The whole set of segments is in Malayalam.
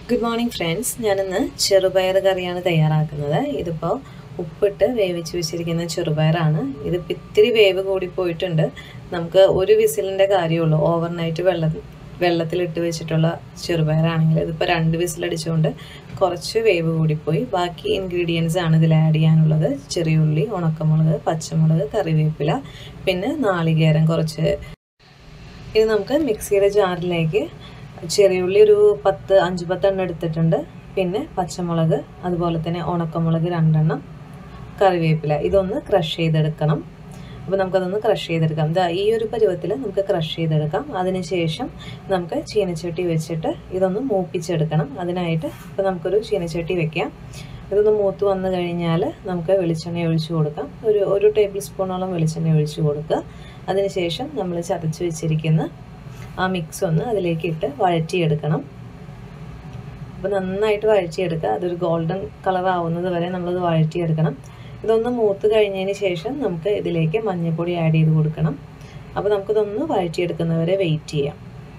Good morning friends. ഞാനിന്ന് ചെറുപയർ കറിയാണ് തയ്യാറാക്കുന്നത്. ഇതിപ്പോൾ ഉപ്പിട്ട് വേവിച്ച് വെച്ചിരിക്കുന്ന ചെറുപയറാണ്. ഇത് ഇത്തിരി വേവ് കൂടി പോയിട്ടുണ്ട്. നമുക്ക് ഒരു വിസിലിന്റെ കാര്യമുള്ളൂ. ഓവർനൈറ്റ് വെള്ളത്തിലിട്ട് വെച്ചിട്ടുള്ള ചെറുപയറാണെങ്കിൽ ഇതിപ്പോൾ 2 വിസിൽ അടിച്ചുകൊണ്ട് കുറച്ച് വേവ് കൂടി പോയി. ബാക്കി ഇൻഗ്രീഡിയൻസ് ആണ് ഇതിൽ ആഡ് ചെയ്യാനുള്ളത്. ചെറിയുള്ളി, ഉണക്കമുളക്, പച്ചമുളക്, കറിവേപ്പില, പിന്നെ നാളികേരം കുറച്ച്. ഇത് നമുക്ക് മിക്സിയുടെ ജാറിലേക്ക് ചെറിയുള്ളി ഒരു 5-10 എണ്ണം എടുത്തിട്ടുണ്ട്. പിന്നെ പച്ചമുളക്, അതുപോലെ തന്നെ ഉണക്കമുളക് 2 എണ്ണം, കറിവേപ്പില. ഇതൊന്ന് ക്രഷ് ചെയ്തെടുക്കണം. അപ്പോൾ നമുക്കതൊന്ന് ക്രഷ് ചെയ്തെടുക്കാം. ഈ ഒരു പരുവത്തിൽ നമുക്ക് ക്രഷ് ചെയ്തെടുക്കാം. അതിനുശേഷം നമുക്ക് ചീനച്ചട്ടി വെച്ചിട്ട് ഇതൊന്ന് മൂപ്പിച്ചെടുക്കണം. അതിനായിട്ട് ഇപ്പോൾ നമുക്കൊരു ചീനച്ചട്ടി വെക്കാം. ഇതൊന്ന് മൂത്ത് വന്നു കഴിഞ്ഞാൽ നമുക്ക് വെളിച്ചെണ്ണ ഒഴിച്ചു കൊടുക്കാം. ഒരു ടേബിൾ സ്പൂണോളം വെളിച്ചെണ്ണ ഒഴിച്ചു കൊടുക്കുക. അതിനുശേഷം നമ്മൾ ചതച്ച് വെച്ചിരിക്കുന്ന ആ മിക്സ് ഒന്ന് അതിലേക്ക് ഇട്ട് വഴറ്റിയെടുക്കണം. അപ്പോൾ നന്നായിട്ട് വഴറ്റിയെടുക്കുക. അതൊരു ഗോൾഡൻ കളർ ആവുന്നത് വരെ നമ്മളത് വഴറ്റിയെടുക്കണം. ഇതൊന്ന് മൂത്ത് കഴിഞ്ഞതിന് ശേഷം നമുക്ക് ഇതിലേക്ക് മഞ്ഞൾപ്പൊടി ആഡ് ചെയ്ത് കൊടുക്കണം. അപ്പോൾ നമുക്കിതൊന്ന് വഴറ്റിയെടുക്കുന്നവരെ വെയിറ്റ് ചെയ്യാം.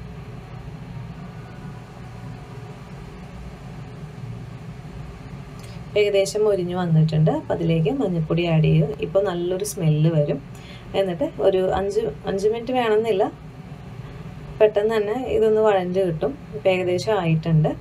ഏകദേശം മൊരിഞ്ഞു വന്നിട്ടുണ്ട്. അപ്പോൾ അതിലേക്ക് മഞ്ഞൾപ്പൊടി ആഡ് ചെയ്യും. ഇപ്പോൾ നല്ലൊരു സ്മെല്ല് വരും. എന്നിട്ട് ഒരു 5 മിനിറ്റ് വേണമെന്നില്ല, പെട്ടെന്ന് തന്നെ ഇതൊന്ന് വഴഞ്ഞ് കിട്ടും. ഇപ്പം ഏകദേശം ആയിട്ടുണ്ട്.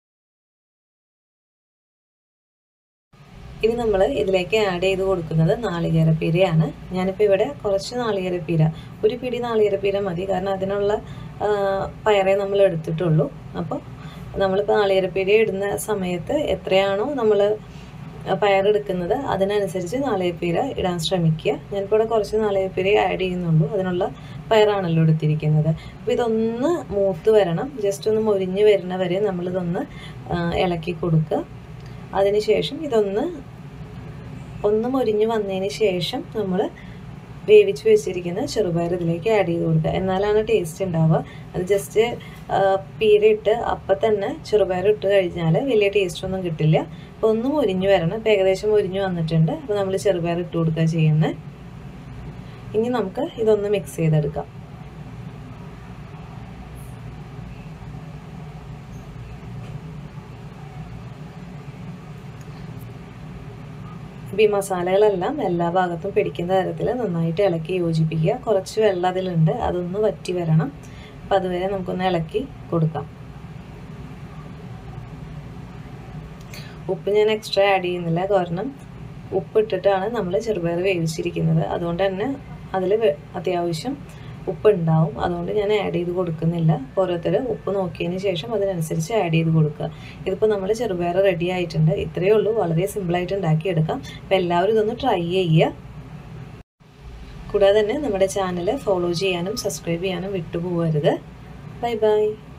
ഇനി നമ്മൾ ഇതിലേക്ക് ആഡ് ചെയ്ത് കൊടുക്കുന്നത് നാളികേരപ്പീരയാണ്. ഞാനിപ്പോൾ ഇവിടെ കുറച്ച് നാളികേരപ്പീര, ഒരു പിടി നാളികേരപ്പീര മതി. കാരണം അതിനുള്ള പയറേ നമ്മൾ എടുത്തിട്ടുള്ളൂ. അപ്പോൾ നമ്മളിപ്പോൾ നാളികേരപ്പീര ഇടുന്ന സമയത്ത് എത്രയാണോ നമ്മൾ പയറെടുക്കുന്നത് അതിനനുസരിച്ച് നാളികേരപ്പീര ഇടാൻ ശ്രമിക്കുക. ഞാനിപ്പോൾ ഇവിടെ കുറച്ച് നാളികേരപ്പീര ആഡ് ചെയ്യുന്നുള്ളൂ. അതിനുള്ള പയറാണല്ലോ എടുത്തിരിക്കുന്നത്. അപ്പോൾ ഇതൊന്ന് മൂത്ത് വരണം. ജസ്റ്റ് ഒന്ന് മൊരിഞ്ഞ് വരുന്ന വരെ നമ്മളിതൊന്ന് ഇളക്കി കൊടുക്കുക. അതിനുശേഷം ഇതൊന്ന് മൊരിഞ്ഞ് വന്നതിന് ശേഷം നമ്മൾ വേവിച്ച് വെച്ചിരിക്കുന്ന ചെറുപയർ ഇതിലേക്ക് ആഡ് ചെയ്ത് കൊടുക്കുക. എന്നാലാണ് ടേസ്റ്റ് ഉണ്ടാവുക. അത് ജസ്റ്റ് പീര ഇട്ട് അപ്പം തന്നെ ചെറുപയർ ഇട്ട് കഴിഞ്ഞാൽ വലിയ ടേസ്റ്റ് ഒന്നും കിട്ടില്ല. അപ്പോൾ ഒന്ന് മൊരിഞ്ഞ് വരണം. ഇപ്പോൾ ഏകദേശം മൊരിഞ്ഞ് വന്നിട്ടുണ്ട്. അപ്പോൾ നമ്മൾ ചെറുപയർ ഇട്ട് കൊടുക്കുക ചെയ്യുന്നത്. ഇനി നമുക്ക് ഇതൊന്ന് മിക്സ് ചെയ്തെടുക്കാം. ഈ മസാലകളെല്ലാം എല്ലാ ഭാഗത്തും പിടിക്കുന്ന തരത്തിൽ നന്നായിട്ട് ഇളക്കി യോജിപ്പിക്കുക. കുറച്ച് വെള്ളം അതിലുണ്ട്, അതൊന്ന് വറ്റി വരണം. അപ്പം അതുവരെ നമുക്കൊന്ന് ഇളക്കി കൊടുക്കാം. ഉപ്പ് ഞാൻ എക്സ്ട്രാ ആഡ് ചെയ്യുന്നില്ല. കാരണം ഉപ്പിട്ടിട്ടാണ് നമ്മൾ ചെറുപയർ വേവിച്ചിരിക്കുന്നത്. അതുകൊണ്ട് തന്നെ അതിൽ അത്യാവശ്യം ഉപ്പ് ഉണ്ടാവും. അതുകൊണ്ട് ഞാൻ ആഡ് ചെയ്ത് കൊടുക്കുന്നില്ല. ഓരോരുത്തർ ഉപ്പ് നോക്കിയതിന് ശേഷം അതിനനുസരിച്ച് ആഡ് ചെയ്ത് കൊടുക്കുക. ഇതിപ്പോൾ നമ്മൾ ചെറുപയർ റെഡി ആയിട്ടുണ്ട്. ഇത്രയേ ഉള്ളൂ. വളരെ സിമ്പിളായിട്ട് ഉണ്ടാക്കിയെടുക്കാം. അപ്പോൾ എല്ലാവരും ഇതൊന്ന് ട്രൈ ചെയ്യുക. കൂടാതെ തന്നെ നമ്മുടെ ചാനൽ ഫോളോ ചെയ്യാനും സബ്സ്ക്രൈബ് ചെയ്യാനും വിട്ടുപോകരുത്. Bye bye.